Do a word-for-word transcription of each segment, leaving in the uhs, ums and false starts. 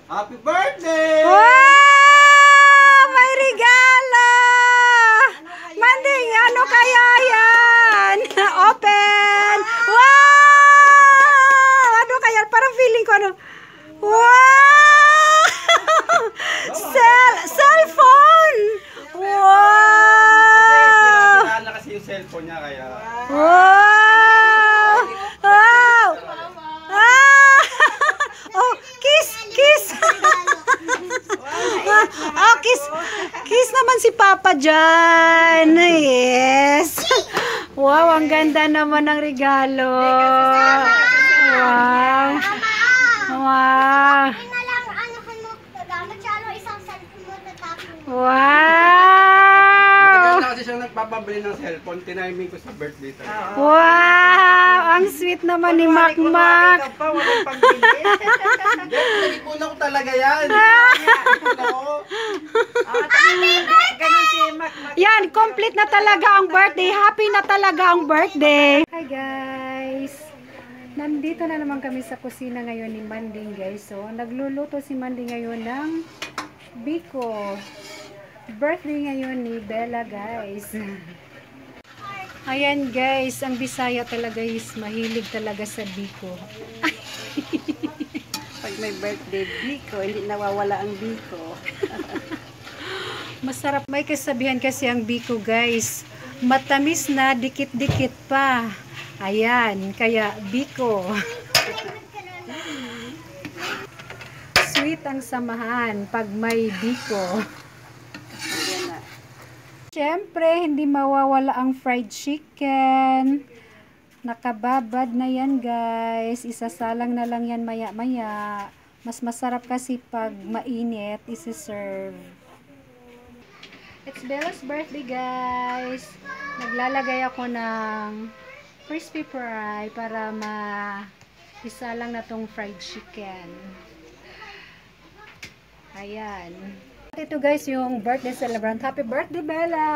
Happy birthday! Wow! May regalo! Manding, ano kaya yan? Open! Wow! Ano kaya? Parang feeling ko ano. Wow! Cell, cellphone! Wow! Kasi na kasi yung cellphone niya kaya. Wow! Wow! Ah! Oh, kiss, kiss. Oh, kiss. Kiss naman si Papa dyan. Yes. Wow, ang ganda naman ng regalo. Wow. Wow. Wow. Maganda kasi siyang nagpapabili ng cellphone. Tiniming ko sa birthday tayo. Wow. Ang sweet naman ni Mac Mac. Nag-ipuna ko talaga yan. Yan, complete na talaga ang birthday. Happy na talaga ang birthday. Hi guys. Nandito na naman kami sa kusina ngayon ni Manding guys. So, nagluluto si Manding ngayon ng biko. Birthday ngayon ni Bella guys. Ayan guys, ang Bisaya talaga is mahilig talaga sa biko. Pag may birthday biko, hindi nawawala ang biko. Masarap, may kasabihan kasi ang biko guys. Matamis na, dikit-dikit pa. Ayan, kaya biko. Sweet ang samahan pag may biko. Siyempre, hindi mawawala ang fried chicken. Nakababad na yan guys. Isasalang na lang yan maya-maya. Mas masarap kasi pag mainit, isi-serve. It's Bella's birthday guys. Naglalagay ako ng crispy fry para ma-isalang na tong fried chicken. Ayan. Ito guys yung birthday celebrant. Happy birthday Bella!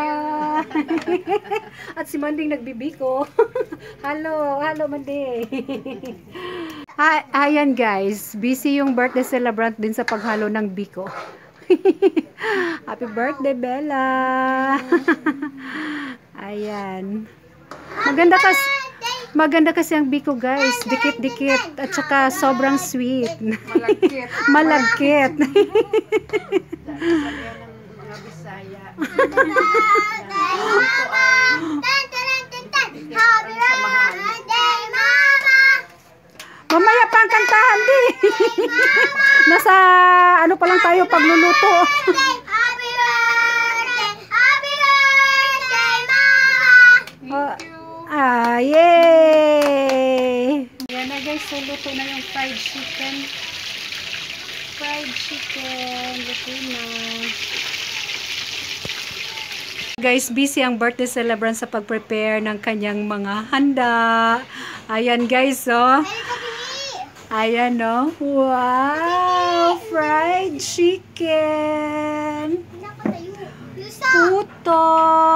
At si Manding nagbibiko. Hello, hello Manding. Ay, ayan guys, busy yung birthday celebrant din sa paghalo ng biko. Happy birthday Bella! Ayan. Maganda kasi maganda kasi ang biko guys, dikit-dikit at saka sobrang sweet. Malagkit. Malagkit. Mga Bisaya. Mamaya pa ang kantahan di. Nasa ano pa lang tayo pagluluto. Oh, ah, yay! Yan na guys, so luto na yung fried chicken. Fried chicken, luto na. Guys, busy ang birthday celebrant sa pag-prepare ng kanyang mga handa. Ayan guys, oh. Ayan, oh. Wow! Fried chicken. Puto.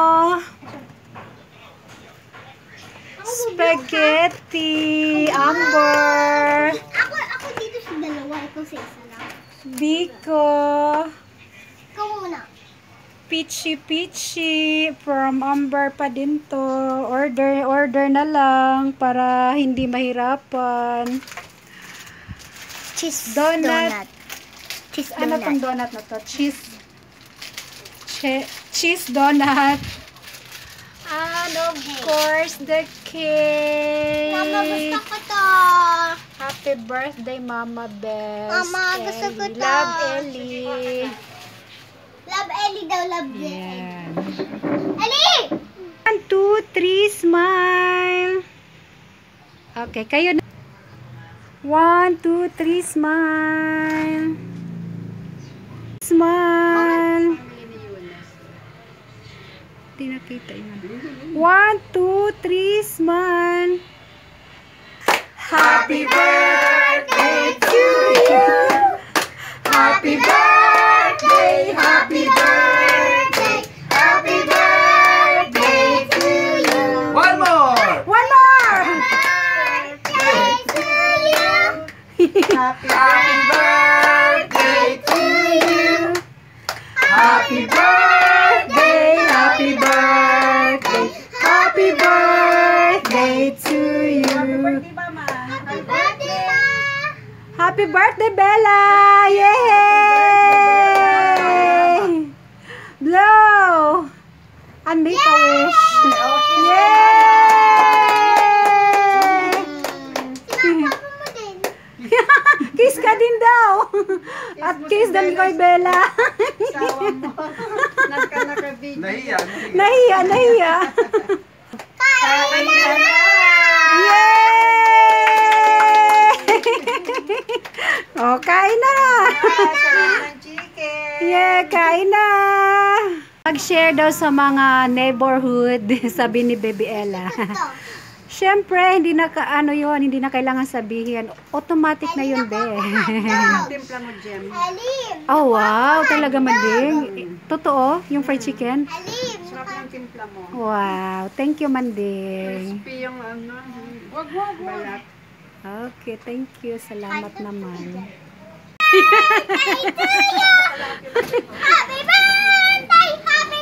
Spaghetti. Amber. Ako, ako dito sa dalawa. Ikaw sa isa lang. Biko. Ikaw muna. Peachy peachy. From Amber pa din to. Order, order na lang para hindi mahirapan. Cheese Donut. donut. Cheese Ano donut. tong donut na to? Cheese. Che cheese donut. And of course, the cake. Mama, gusto ko to. Happy birthday, Mama Best. Mama, gusto ko Ellie. to. Love Ellie. Love Ellie daw, love Ellie. Yan. Ellie! One, two, three, smile. Okay, kayo na. One, two, three, smile. Smile. Hindi nakita yun. One, two, three, smile. Happy birthday to you. Happy birthday, happy birthday, happy birthday to you. One more! One more! Birthday to you. Happy Happy birthday! birthday, Bella! Yay! Blow! And make a wish. Yay! Sinapapa mo din. Kiss ka din daw. At kiss din kay Bella. Sawa mo. Naka naka-video. Nahiya. Nahiya, nahiya. Kain na na. Yay! Oh, kain na na. Sarap ng chicken. Yeah, kain na. Mag-share daw sa mga neighborhood, sabi ni Baby Ella. Siyempre, hindi na ka, ano yun, hindi na kailangan sabihin. Automatic na yun, be. Timpla mo, Jem. Alim. Oh, wow. Talaga, Manding. Totoo, yung fried chicken? Alim. Sarap ng timpla mo. Wow. Thank you, Manding. Crispy yung ano. Wag, wag, balat. Okay, thank you. Salamat naman. Happy birthday! Happy birthday! Happy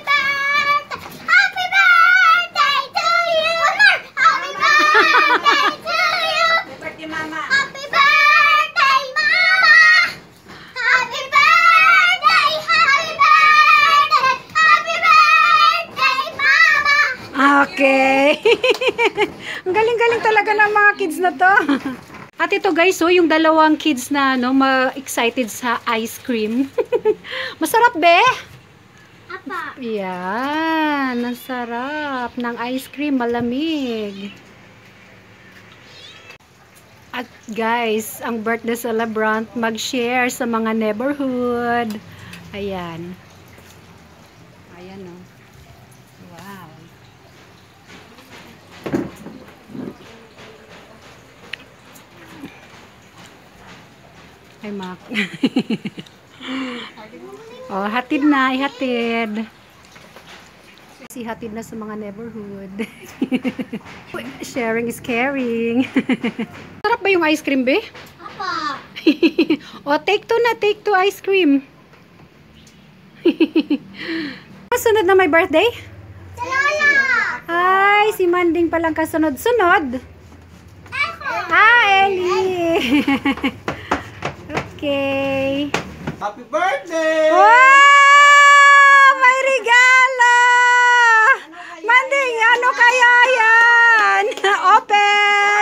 birthday to you! Happy birthday to you! Birthday, mama. Happy birthday, Mama! Happy birthday! Happy birthday! Happy birthday, Mama! Okay. Ang galing-galing talaga ng mga kids na to. At ito guys, so yung dalawang kids na no, ma-excited sa ice cream. Masarap, be? Apa? Yan, ang sarap ng ice cream, malamig. At guys, ang birthday celebrant mag-share sa mga neighborhood. Ayan. Ayan, oh. Wow. Ay, Mac. Oh, hatid na, ihatid. Si hatid na sa mga neighborhood. Sharing is caring. Sarap ba yung ice cream, be? Apa? Oh, take two na, take two ice cream. Sunod na may birthday? Sa Lola! Ay, si Manding palang kasunod-sunod. Ah, Ellie. Okay. Happy birthday! Wow! May regalo! Manding, ano kaya yan? Open!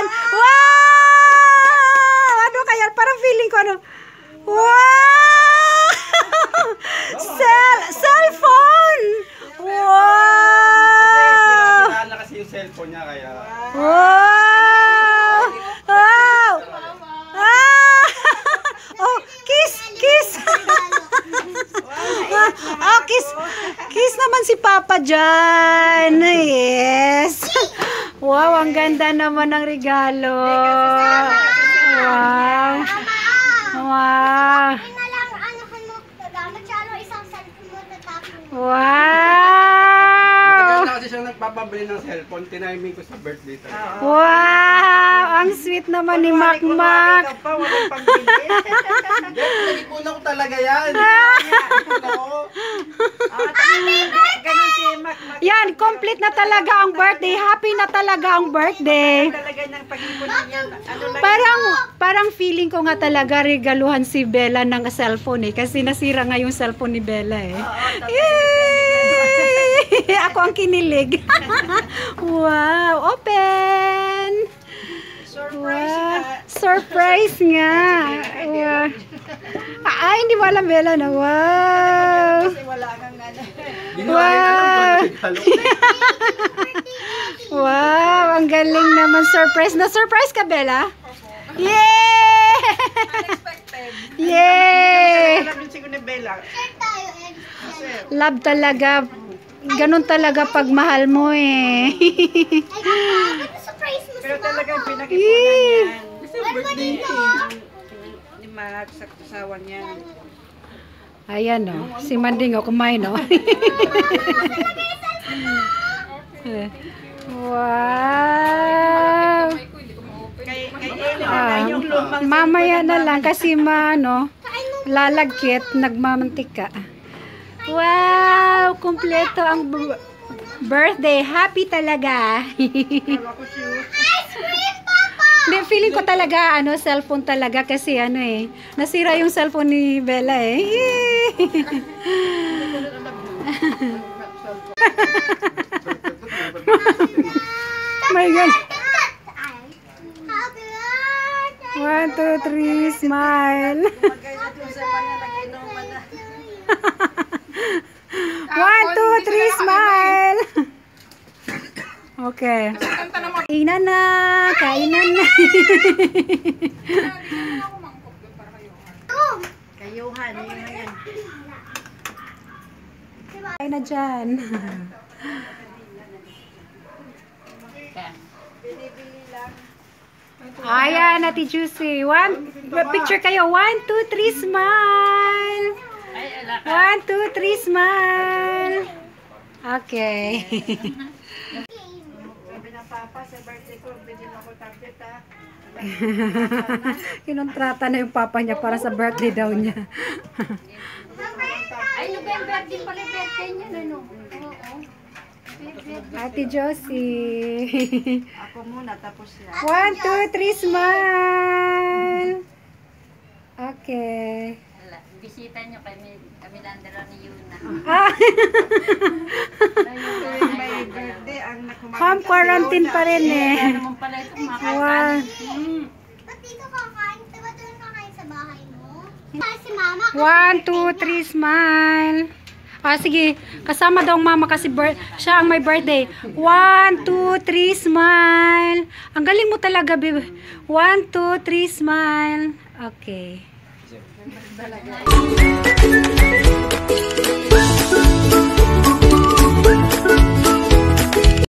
Wow! Ano kaya? Parang feeling ko ano. Wow! Cell, cellphone! Wow! Sira na kasi yung cellphone niya kaya... Wow! Wow! Ah! Oh, kiss! Kiss! Oh, kiss! Kiss naman si Papa dyan! Yes! Wow, ang ganda naman ng regalo! Wow! Wow! Yun na lang, ano ka mo, gamit siya, ano, isang cellphone mo, tatapin mo. Wow! Matagal na kasi siya nagpapabili ng cellphone. Tiniming ko sa birthday talaga. Wow! Ang sweet naman ni Mac Mac! Ikaw pa, walang pambili. Nag-ipon ako talaga yan. Ah! Nag-ipon ako. Ganun si Mac Mac. Yan, complete na talaga ang birthday. Happy na talaga ang birthday. Talaga ng pag-ipon niya. Ano lang. Parang parang feeling ko nga talaga regaluhan si Bella ng cellphone eh. Kasi nasira nga yung cellphone ni Bella eh. Yay! Ako ang kinilig. Wow! Open! Surprise Wow! ka. Surprise nga! Wow. Ay, hindi mo alam, Bella na. Wow! Kasi wala kang ano. Ginawa ko lang kung regalo. Wow! Ang galing naman. Surprise. Na-surprise ka, Bella? Yay! Unexpected. Yay! Alam din siguro ni Bella. Share tayo, Ed. Love talaga. Ganun talaga pag mahal mo eh. Ay, Papa, ba't surprise mo Pero si talagang Mama? pinag-ipunan niyan. Kasi birthday niya eh. Ni Mac sa kasawa niya. Ayan o. Si Manding o. Kumain o. Wow. Kay, kay Ellie, Ah, yung lumang mamaya na lang kasi maano, lalagkit, nagmamantika. Wow! Kumpleto ang b- birthday. Happy talaga. cellphone ko shoes. Ice cream, Papa! Hindi, feeling ko talaga, ano, cellphone talaga kasi ano eh, nasira yung cellphone ni Bella eh. My God. Happy birthday. One, two, three, smile. One, two, three, smile. Okay. Kainan na, kainan na. Kayuhan, yun na yun. Kain na dyan. Ayan, Ate Juicy. One, picture kayo. One, two, three, smile. One, two, three, smile. Okay. Sabi ng papa, sa birthday ko, bigyan ako tablet ha. Kinontrata na yung papa niya para sa birthday daw niya. Ay, November din pala birthday niya, ano? Oo. Ate Josie. Ako muna, tapos siya. One, two, three, smile. Okay. Bisita nyo kami, kami landera ni Yuna. Ah, May birthday, ang nakumain home quarantine pa rin eh. Ano naman pala ito, mga Wow. kakanin. Ba't dito kakain? Diba doon kakain sa bahay mo? Ay, si mama. kasi One, birthday two, niya. three, smile. Ah, sige. Kasama daw ang mama kasi bir- siya ang may birthday. One, two, three, smile. Ang galing mo talaga, babe. One, two, three, smile. Okay.